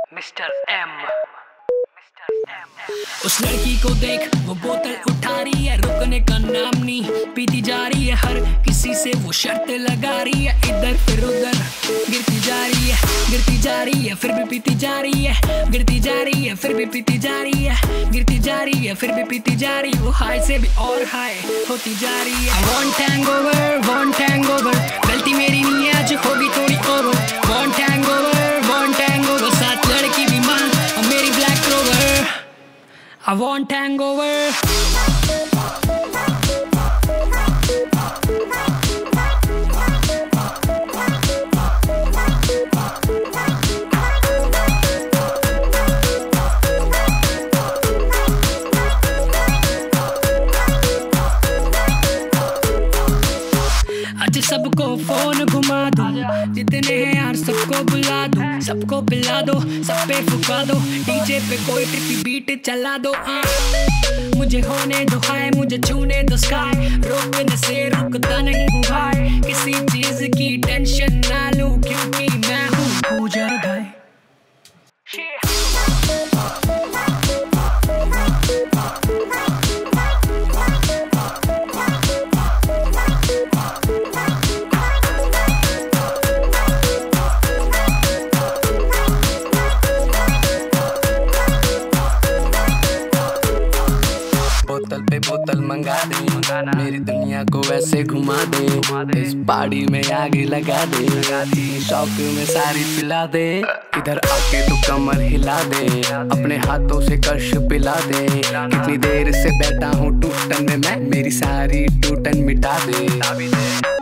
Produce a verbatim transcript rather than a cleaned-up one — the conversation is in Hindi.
Mister M. उस लड़की को देख, वो बोतल उठा रही है, रुकने का नाम नहीं, पीती जा रही है, हर किसी से वो शर्त लगा रही है, इधर फिर उधर गिरती जा रही है, गिरती जा रही है, फिर भी पीती जा रही है, गिरती जा रही है, फिर भी पीती जा रही है, गिरती जा रही है, फिर भी पीती जा रही है, वो हाई से भी और हाई होती जा रही है। I want hangover, want hangover, गलती मेरी नहीं है, आज होगी थोड़ी over, want hangover, want hangover, साथ लड़की भी मां और मेरी black rover. I want hangover। आज सबको फोन घुमा दो, जितने हैं यार सबको बुला दो, सबको पिला दो, सब पे फुका दो, डीजे पे कोई ट्रिपी बीट चला दो। आ, मुझे होने दो हाय, मुझे छूने दो स्काई, रोकने से रुकता नहीं हूँ भाई, किसी चीज की टेंशन ना लूं क्योंकि मैं हूँ गुजर भाई। बोतल पे बोतल मंगा दे, मेरी दुनिया को वैसे घुमा दे, इस पहाड़ी में आगे लगा दे, शौक में सारी पिला दे, इधर आके तू कमर हिला दे, अपने हाथों से कश पिला दे, कितनी देर से बैठा हूँ टूटन में मैं, मेरी सारी टूटन मिटा दे।